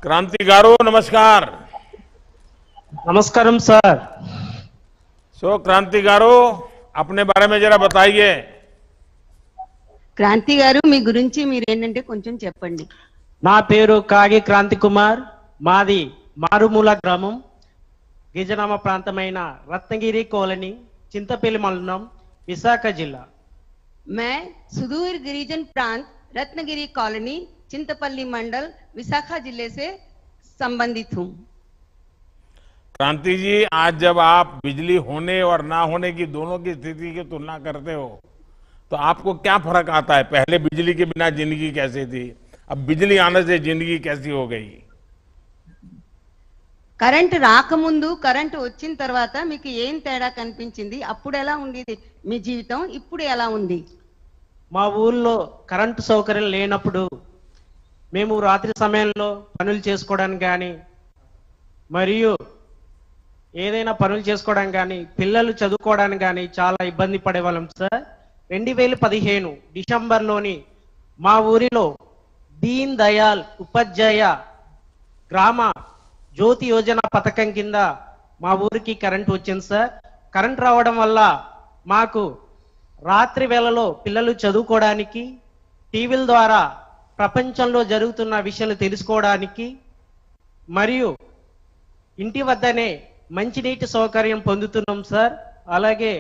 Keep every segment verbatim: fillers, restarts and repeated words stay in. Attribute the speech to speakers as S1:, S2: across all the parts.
S1: क्रांतिकारो नमस्कार।
S2: नमस्कारम सर।
S1: सो क्रांतिकारो अपने बारे में जरा बताइए।
S3: క్రాంతి గారు మీ గురించి మీరు ఏంటంటే కొంచెం చెప్పండి।
S2: నా పేరు కాగి క్రాంతి కుమార్, మాది మారుమూల గ్రామం, గిరిజనామ ప్రాంతమైన రత్నగిరి కాలనీ, చింతపల్లి మండలం, విశాఖ జిల్లా।
S3: मैं सुदूर गिरिजन प्रांत रत्नगिरी कॉलोनी चिंतपल्ली मंडल विशाखा जिले से संबंधित हूँ।
S1: क्रांति जी, आज जब आप बिजली होने और ना होने की दोनों की स्थिति की तुलना करते हो तो आपको क्या फर्क आता है? पहले बिजली के बिना जिंदगी कैसी थी, अब बिजली आने से जिंदगी कैसी हो गई?
S3: కరెంట్ రాకముందు కరెంట్ వచ్చిన తర్వాత మీకు ఏం తేడా కనిపించింది? అప్పుడు ఎలా ఉండేది మీ జీవితం, ఇప్పుడు ఎలా ఉంది?
S2: మా ఊర్లో కరెంటు సౌకర్యం లేనప్పుడు మేము రాత్రి సమయంలో పనులు చేసుకోవడానికి కానీ మరియు ఏదైనా పనులు చేసుకోవడానికి కానీ పిల్లలు చదువుకోవడానికి కానీ చాలా ఇబ్బంది పడేవాళ్ళం సార్। రెండు వేల పదిహేను డిసెంబర్లోని మా ఊరిలో దీన్ దయాల్ ఉపాధ్యాయ గ్రామ జ్యోతి యోజన పథకం కింద మా ఊరికి కరెంట్ వచ్చింది సార్। కరెంట్ రావడం వల్ల మాకు రాత్రి వేళలో పిల్లలు చదువుకోవడానికి, టీవీల ద్వారా ప్రపంచంలో జరుగుతున్న విషయాలు తెలుసుకోవడానికి మరియు ఇంటి వద్దనే మంచినీటి సౌకర్యం పొందుతున్నాం సార్। అలాగే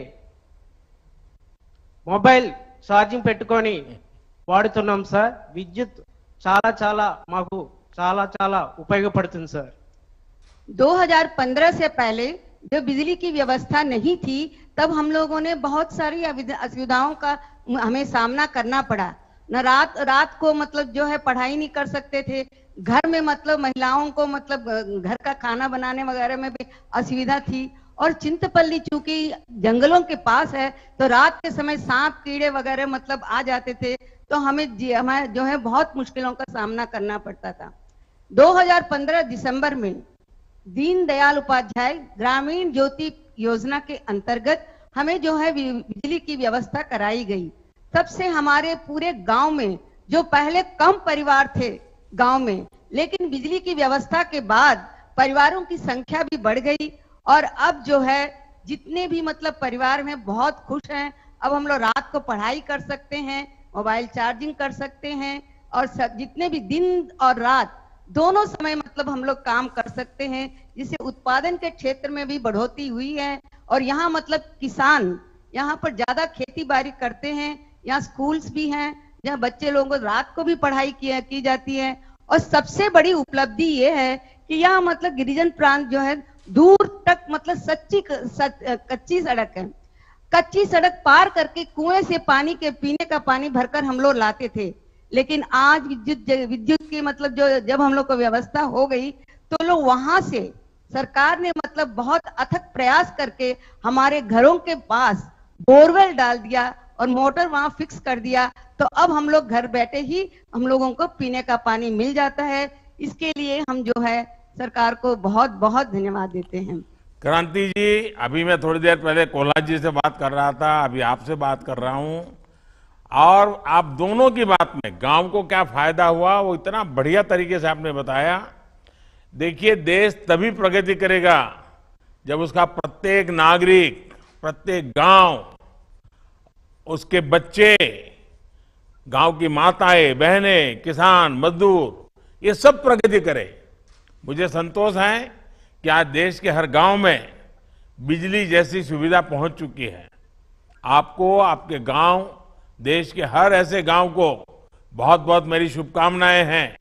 S2: మొబైల్ ఛార్జింగ్ పెట్టుకొని వాడుతున్నాం సార్। విద్యుత్ చాలా చాలా మాకు చాలా చాలా ఉపయోగపడుతుంది సార్।
S3: दो हज़ार पंद्रह से पहले जब बिजली की व्यवस्था नहीं थी तब हम लोगों ने बहुत सारी असुविधाओं का हमें सामना करना पड़ा। न रात रात को मतलब जो है पढ़ाई नहीं कर सकते थे, घर में मतलब महिलाओं को मतलब घर का खाना बनाने वगैरह में भी असुविधा थी। और चिंतपल्ली चूंकि जंगलों के पास है तो रात के समय सांप कीड़े वगैरह मतलब आ जाते थे, तो हमें हमें जो है बहुत मुश्किलों का सामना करना पड़ता था। दो हज़ार पंद्रह दिसंबर में दीन दयाल उपाध्याय ग्रामीण ज्योति योजना के अंतर्गत हमें जो है बिजली की व्यवस्था कराई गई। तब से हमारे पूरे गांव में जो पहले कम परिवार थे गांव में, लेकिन बिजली की व्यवस्था के बाद परिवारों की संख्या भी बढ़ गई और अब जो है जितने भी मतलब परिवार में बहुत खुश हैं। अब हम लोग रात को पढ़ाई कर सकते हैं, मोबाइल चार्जिंग कर सकते हैं और सब जितने भी दिन और रात दोनों समय मतलब हम लोग काम कर सकते हैं, जिससे उत्पादन के क्षेत्र में भी बढ़ोतरी हुई है। और यहाँ मतलब किसान यहाँ पर ज्यादा खेती बाड़ी करते हैं, यहाँ स्कूल्स भी हैं जहाँ बच्चे लोगों को रात को भी पढ़ाई की, की जाती है। और सबसे बड़ी उपलब्धि ये है कि यहाँ मतलब गिरिजन प्रांत जो है दूर तक मतलब सच्ची सच, कच्ची सड़क है। कच्ची सड़क पार करके कुएं से पानी के पीने का पानी भरकर हम लोग लाते थे, लेकिन आज विद्युत विद्युत की मतलब जो जब हम लोग को व्यवस्था हो गई तो लोग वहां से सरकार ने मतलब बहुत अथक प्रयास करके हमारे घरों के पास बोरवेल डाल दिया और मोटर वहां फिक्स कर दिया। तो अब हम लोग घर बैठे ही हम लोगों को पीने का पानी मिल जाता है। इसके लिए हम जो है सरकार को बहुत बहुत धन्यवाद देते हैं।
S1: क्रांति जी, अभी मैं थोड़ी देर पहले कोल्हा जी से बात कर रहा था, अभी आपसे बात कर रहा हूं और आप दोनों की बात में गांव को क्या फायदा हुआ वो इतना बढ़िया तरीके से आपने बताया। देखिए, देश तभी प्रगति करेगा जब उसका प्रत्येक नागरिक, प्रत्येक गांव, उसके बच्चे, गांव की माताएं, बहनें, किसान, मजदूर, ये सब प्रगति करे। मुझे संतोष है कि आज देश के हर गांव में बिजली जैसी सुविधा पहुंच चुकी है। आपको, आपके गांव, देश के हर ऐसे गांव को बहुत बहुत मेरी शुभकामनाएं हैं